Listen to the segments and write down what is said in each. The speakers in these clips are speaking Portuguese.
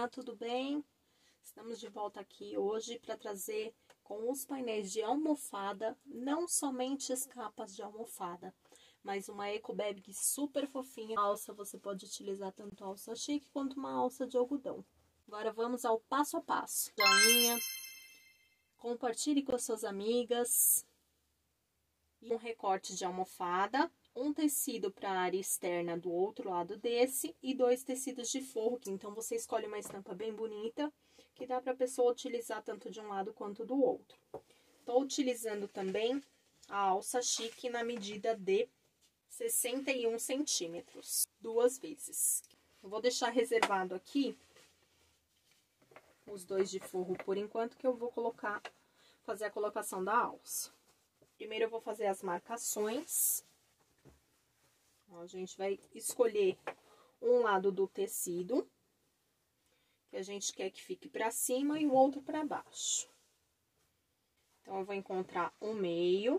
Olá, tudo bem? Estamos de volta aqui hoje para trazer com os painéis de almofada, não somente as capas de almofada, mas uma eco bag super fofinha. A alça você pode utilizar tanto a alça chique quanto uma alça de algodão. Agora vamos ao passo a passo. Joinha, compartilhe com as suas amigas. E um recorte de almofada, um tecido para a área externa do outro lado desse e 2 tecidos de forro, que então você escolhe uma estampa bem bonita, que dá para a pessoa utilizar tanto de um lado quanto do outro. Estou utilizando também a alça chique na medida de 61 centímetros, 2 vezes. Eu vou deixar reservado aqui os 2 de forro por enquanto, que eu vou fazer a colocação da alça. Primeiro eu vou fazer as marcações. Ó, a gente vai escolher um lado do tecido, que a gente quer que fique pra cima, e o outro pra baixo. Então, eu vou encontrar o meio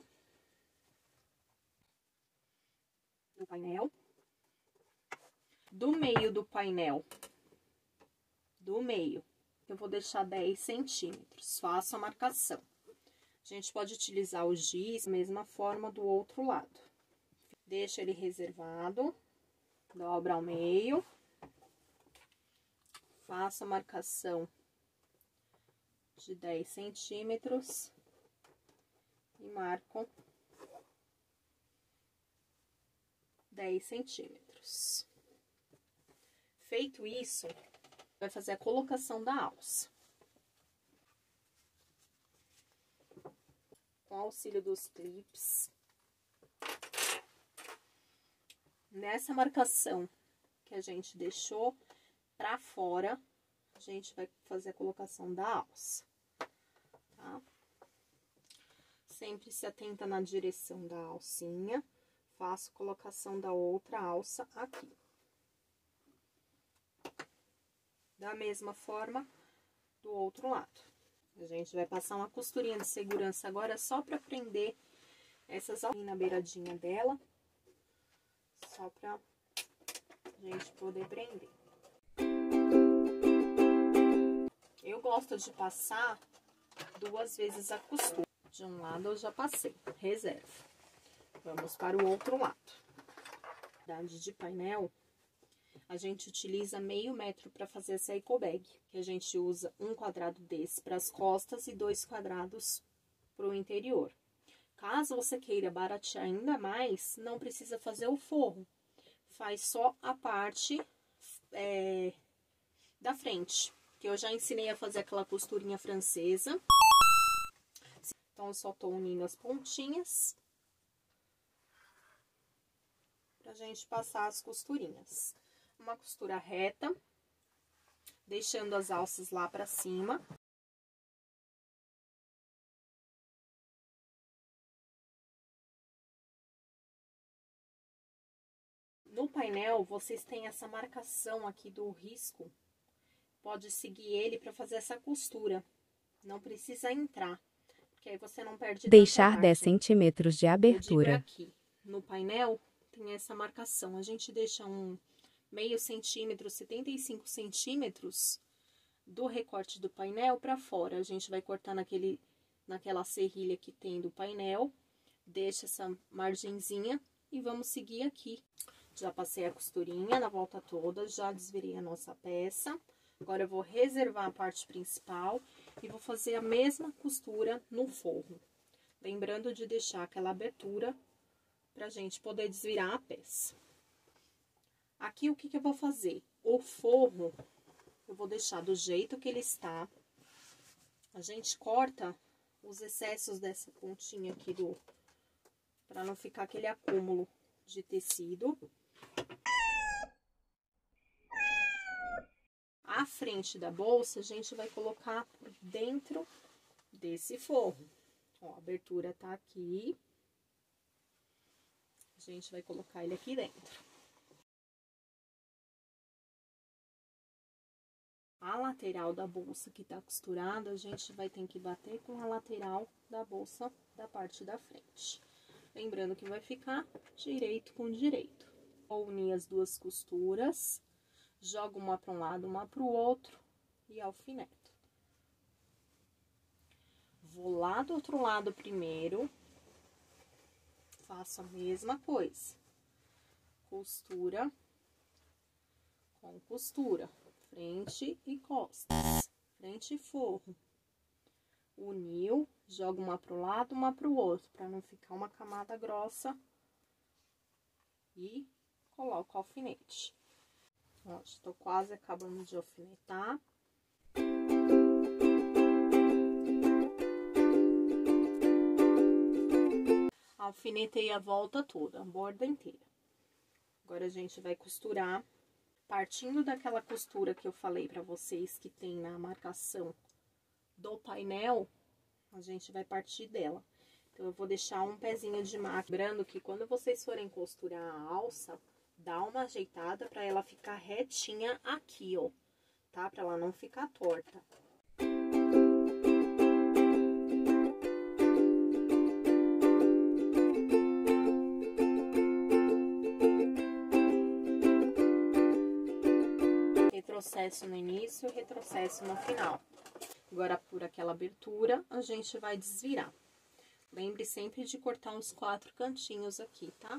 do painel. Do meio do painel, eu vou deixar 10 centímetros. Faço a marcação. A gente pode utilizar o giz, mesma forma do outro lado. Deixa ele reservado, dobra ao meio, faço a marcação de 10 centímetros e marco 10 centímetros. Feito isso, vai fazer a colocação da alça. Com auxílio dos clips. Nessa marcação que a gente deixou pra fora, a gente vai fazer a colocação da alça, tá? Sempre se atenta na direção da alcinha, faço colocação da outra alça aqui. Da mesma forma, do outro lado. A gente vai passar uma costurinha de segurança agora, só pra prender essas alcinhas na beiradinha dela. Só pra gente poder prender. Eu gosto de passar 2 vezes a costura. De um lado eu já passei, reserva. Vamos para o outro lado. De painel, a gente utiliza meio metro para fazer essa eco bag. Que a gente usa um quadrado desse para as costas e 2 quadrados para o interior. Caso você queira baratear ainda mais, não precisa fazer o forro. Faz só a parte da frente, que eu já ensinei a fazer aquela costurinha francesa. Então, eu só tô unindo as pontinhas pra gente passar as costurinhas. Uma costura reta, deixando as alças lá pra cima. No painel, vocês têm essa marcação aqui do risco. Pode seguir ele para fazer essa costura. Não precisa entrar, porque aí você não perde Deixar 10 centímetros de abertura. Eu digo aqui, no painel, tem essa marcação. A gente deixa um meio centímetro, 75 centímetros do recorte do painel para fora. A gente vai cortar naquela serrilha que tem do painel. Deixa essa margenzinha e vamos seguir aqui. Já passei a costurinha na volta toda, já desvirei a nossa peça. Agora, eu vou reservar a parte principal e vou fazer a mesma costura no forro. Lembrando de deixar aquela abertura pra gente poder desvirar a peça. Aqui, o que eu vou fazer? O forro, eu vou deixar do jeito que ele está. A gente corta os excessos dessa pontinha aqui pra não ficar aquele acúmulo de tecido. A frente da bolsa, a gente vai colocar dentro desse forro. Ó, a abertura tá aqui. A gente vai colocar ele aqui dentro. A lateral da bolsa que tá costurada, a gente vai ter que bater com a lateral da bolsa da parte da frente. Lembrando que vai ficar direito com direito. Vou unir as 2 costuras. Jogo uma para um lado, uma para o outro, e alfineto. Vou lá do outro lado primeiro, faço a mesma coisa. Costura com costura, frente e costas, frente e forro. Uniu, joga uma pro lado, uma pro outro, para não ficar uma camada grossa. E coloco o alfinete. Ó, estou quase acabando de alfinetar. Alfinetei a volta toda, a borda inteira. Agora, a gente vai costurar, partindo daquela costura que eu falei pra vocês que tem na marcação do painel, a gente vai partir dela. Então, eu vou deixar um pezinho de máquina. Lembrando que quando vocês forem costurar a alça, dá uma ajeitada pra ela ficar retinha aqui, ó, tá? Pra ela não ficar torta. Retrocesso no início, retrocesso no final. Agora, por aquela abertura, a gente vai desvirar. Lembre sempre de cortar uns 4 cantinhos aqui, tá?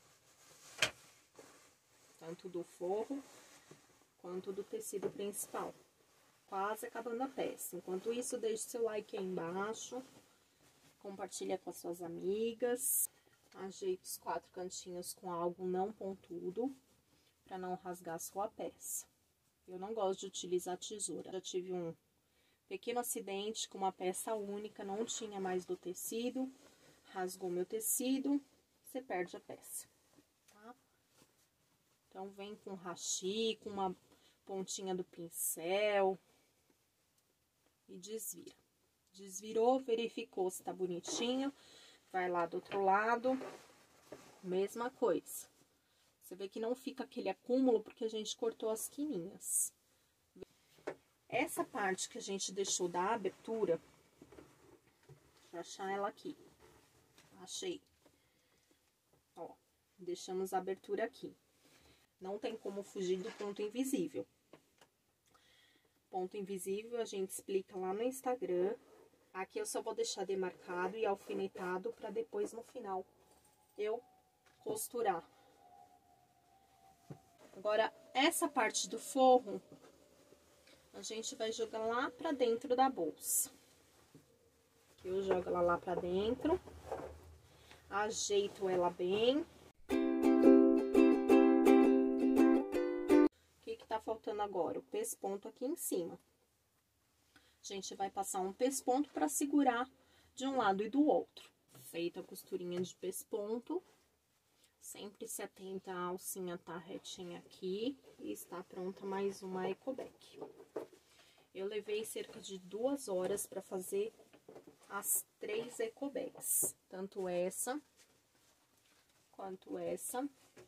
Tanto do forro, quanto do tecido principal. Quase acabando a peça. Enquanto isso, deixe seu like aí embaixo. Compartilha com as suas amigas. Ajeite os 4 cantinhos com algo não pontudo, para não rasgar a sua peça. Eu não gosto de utilizar tesoura. Já tive um pequeno acidente com uma peça única, não tinha mais do tecido, rasgou meu tecido, você perde a peça, tá? Então, vem com hashi, com uma pontinha do pincel e desvira. Desvirou, verificou se tá bonitinho, vai lá do outro lado, mesma coisa. Você vê que não fica aquele acúmulo porque a gente cortou as quininhas. Essa parte que a gente deixou da abertura, deixa eu achar ela aqui. Achei. Ó, deixamos a abertura aqui. Não tem como fugir do ponto invisível. Ponto invisível a gente explica lá no Instagram. Aqui eu só vou deixar demarcado e alfinetado para depois no final eu costurar. Agora, essa parte do forro, a gente vai jogar lá pra dentro da bolsa. Aqui eu jogo ela lá pra dentro, ajeito ela bem. O que que tá faltando agora? O pesponto aqui em cima. A gente vai passar um pesponto pra segurar de um lado e do outro. Feita a costurinha de pesponto. Sempre se atenta, a alcinha tá retinha aqui e está pronta mais uma ecoback. Eu levei cerca de 2 horas para fazer as 3 ecobacks, tanto essa quanto essa.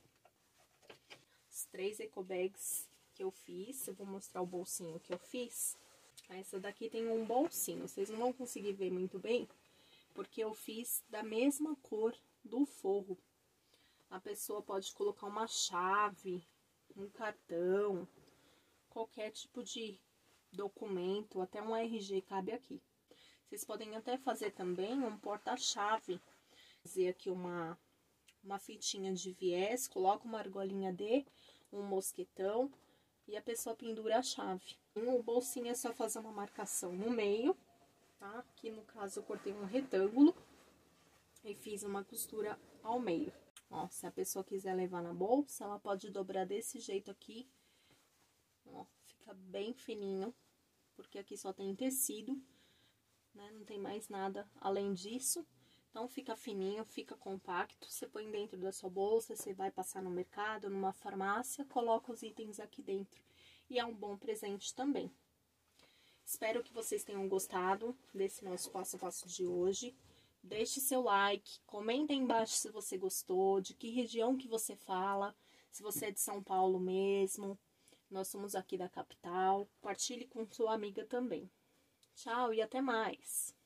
As 3 ecobags que eu fiz, eu vou mostrar o bolsinho que eu fiz. Essa daqui tem um bolsinho, vocês não vão conseguir ver muito bem, porque eu fiz da mesma cor do forro. A pessoa pode colocar uma chave, um cartão, qualquer tipo de documento, até um RG cabe aqui. Vocês podem até fazer também um porta-chave. Fazer aqui uma fitinha de viés, coloca uma argolinha de um mosquetão e a pessoa pendura a chave. O bolsinho é só fazer uma marcação no meio, tá? Aqui no caso eu cortei um retângulo e fiz uma costura ao meio. Ó, se a pessoa quiser levar na bolsa, ela pode dobrar desse jeito aqui. Ó, fica bem fininho, porque aqui só tem tecido, né? Não tem mais nada além disso. Então, fica fininho, fica compacto. Você põe dentro da sua bolsa, você vai passar no mercado, numa farmácia, coloca os itens aqui dentro. E é um bom presente também. Espero que vocês tenham gostado desse nosso passo a passo de hoje. Deixe seu like, comenta aí embaixo se você gostou, de que região que você fala, se você é de São Paulo mesmo. Nós somos aqui da capital. Compartilhe com sua amiga também. Tchau e até mais!